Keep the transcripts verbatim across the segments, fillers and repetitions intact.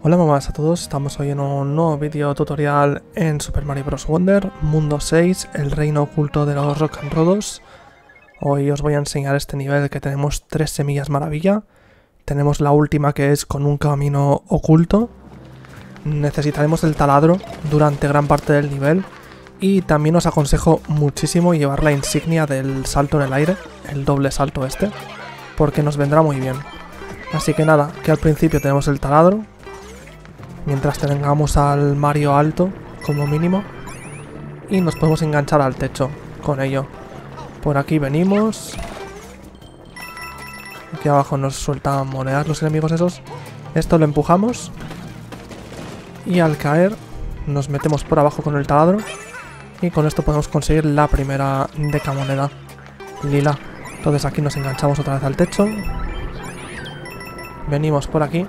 Hola mamás a todos, estamos hoy en un nuevo vídeo tutorial en Super Mario Bros. Wonder, Mundo seis, el reino oculto de los Rock and Rodos. Hoy os voy a enseñar este nivel que tenemos tres semillas maravilla. Tenemos la última que es con un camino oculto. Necesitaremos el taladro durante gran parte del nivel. Y también os aconsejo muchísimo llevar la insignia del salto en el aire, el doble salto este, porque nos vendrá muy bien. Así que nada, que al principio tenemos el taladro. Mientras tengamos al Mario alto, como mínimo. Y nos podemos enganchar al techo con ello. Por aquí venimos. Aquí abajo nos sueltan monedas los enemigos esos. Esto lo empujamos. Y al caer, nos metemos por abajo con el taladro. Y con esto podemos conseguir la primera decamoneda lila. Entonces aquí nos enganchamos otra vez al techo. Venimos por aquí.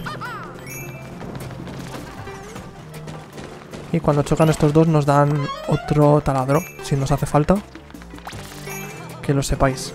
Y cuando chocan estos dos nos dan otro taladro, si nos hace falta. Que lo sepáis.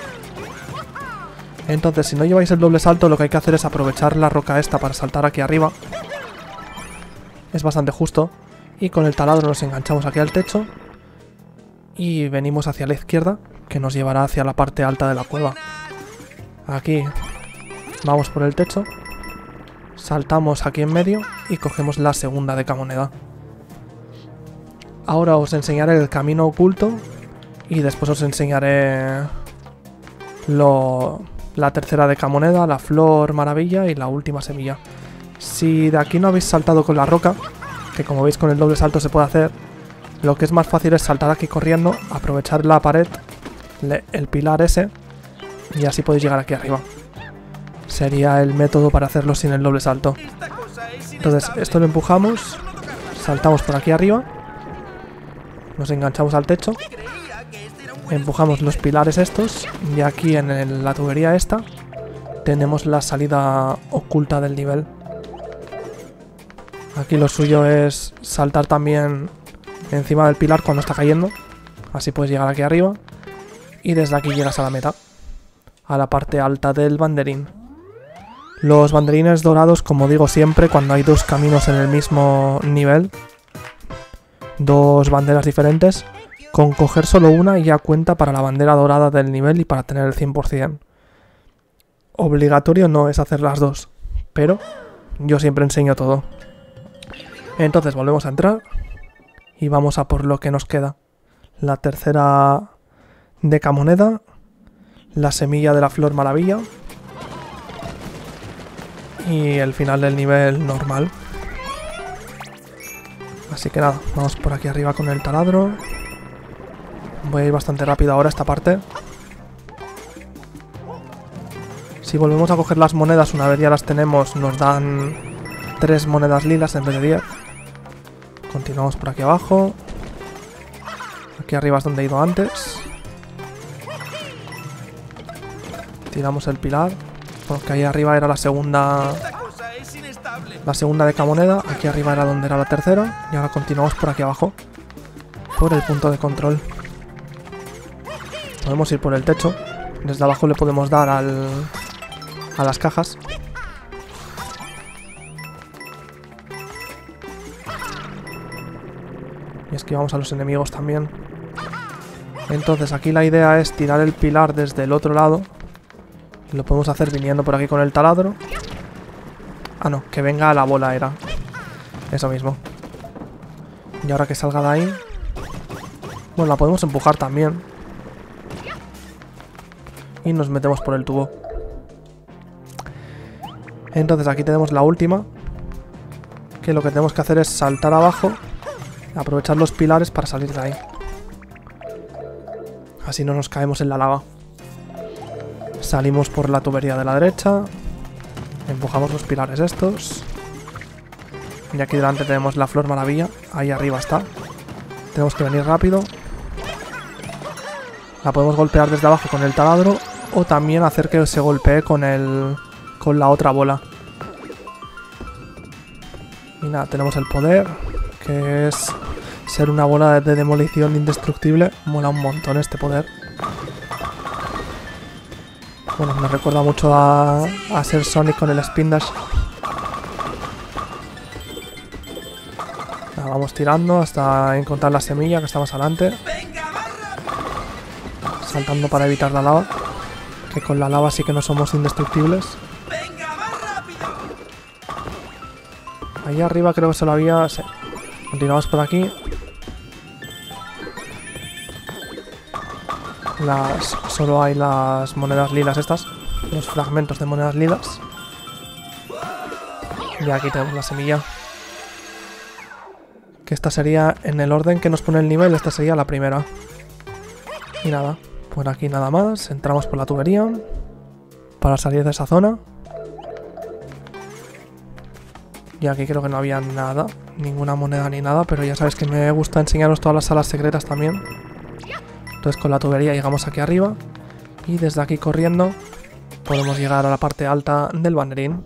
Entonces, si no lleváis el doble salto, lo que hay que hacer es aprovechar la roca esta para saltar aquí arriba. Es bastante justo. Y con el taladro nos enganchamos aquí al techo. Y venimos hacia la izquierda, que nos llevará hacia la parte alta de la cueva. Aquí vamos por el techo. Saltamos aquí en medio y cogemos la segunda decamoneda. Ahora os enseñaré el camino oculto y después os enseñaré lo, la tercera decamoneda, la flor maravilla y la última semilla. Si de aquí no habéis saltado con la roca, que como veis con el doble salto se puede hacer, lo que es más fácil es saltar aquí corriendo, aprovechar la pared, le, el pilar ese, y así podéis llegar aquí arriba. Sería el método para hacerlo sin el doble salto. Entonces esto lo empujamos, saltamos por aquí arriba. Nos enganchamos al techo, empujamos los pilares estos y aquí en el, la tubería esta tenemos la salida oculta del nivel. Aquí lo suyo es saltar también encima del pilar cuando está cayendo, así puedes llegar aquí arriba y desde aquí llegas a la meta, a la parte alta del banderín. Los banderines dorados, como digo siempre, cuando hay dos caminos en el mismo nivel, dos banderas diferentes, con coger solo una ya cuenta para la bandera dorada del nivel y para tener el cien por cien. Obligatorio no es hacer las dos, pero yo siempre enseño todo. Entonces volvemos a entrar y vamos a por lo que nos queda. La tercera decamoneda, la semilla de la flor maravilla y el final del nivel normal. Así que nada, vamos por aquí arriba con el taladro. Voy a ir bastante rápido ahora esta parte. Si volvemos a coger las monedas, una vez ya las tenemos, nos dan tres monedas lilas en vez de diez. Continuamos por aquí abajo. Aquí arriba es donde he ido antes. Tiramos el pilar, porque ahí arriba era la segunda... La segunda decamoneda, aquí arriba era donde era la tercera. Y ahora continuamos por aquí abajo, por el punto de control. Podemos ir por el techo. Desde abajo le podemos dar al, a las cajas. Y esquivamos a los enemigos también. Entonces aquí la idea es tirar el pilar desde el otro lado. Y lo podemos hacer viniendo por aquí con el taladro. Ah, no, que venga a la bola era. Eso mismo. Y ahora que salga de ahí... Bueno, la podemos empujar también. Y nos metemos por el tubo. Entonces aquí tenemos la última. Que lo que tenemos que hacer es saltar abajo. Aprovechar los pilares para salir de ahí. Así no nos caemos en la lava. Salimos por la tubería de la derecha. Empujamos los pilares estos. Y aquí delante tenemos la flor maravilla. Ahí arriba está. Tenemos que venir rápido. La podemos golpear desde abajo con el taladro. O también hacer que se golpee con el... con la otra bola. Y nada, tenemos el poder. Que es ser una bola de demolición indestructible. Mola un montón este poder. Bueno, me recuerda mucho a, a ser Sonic con el Spin Dash. Nada, vamos tirando hasta encontrar la semilla que está más adelante. Saltando para evitar la lava. Que con la lava sí que no somos indestructibles. Ahí arriba creo que solo había... Sí. Continuamos por aquí. Las... Solo hay las monedas lilas estas. Los fragmentos de monedas lilas. Y aquí tenemos la semilla. Que esta sería, en el orden que nos pone el nivel, esta sería la primera. Y nada, por aquí nada más. Entramos por la tubería para salir de esa zona. Y aquí creo que no había nada, ninguna moneda ni nada, pero ya sabéis que me gusta enseñaros todas las salas secretas también. Entonces con la tubería llegamos aquí arriba y desde aquí corriendo podemos llegar a la parte alta del banderín.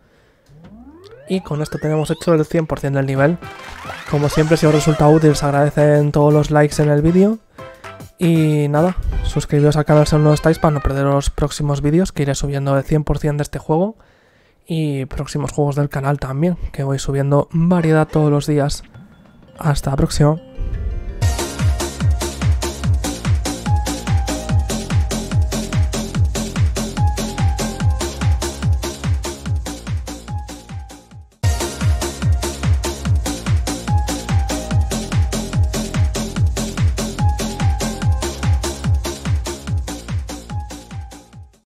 Y con esto tenemos hecho el cien por cien del nivel. Como siempre, si os resulta útil, se agradecen todos los likes en el vídeo. Y nada, suscribiros al canal si aún no estáis para no perder los próximos vídeos, que iré subiendo el cien por cien de este juego. Y próximos juegos del canal también, que voy subiendo variedad todos los días. Hasta la próxima.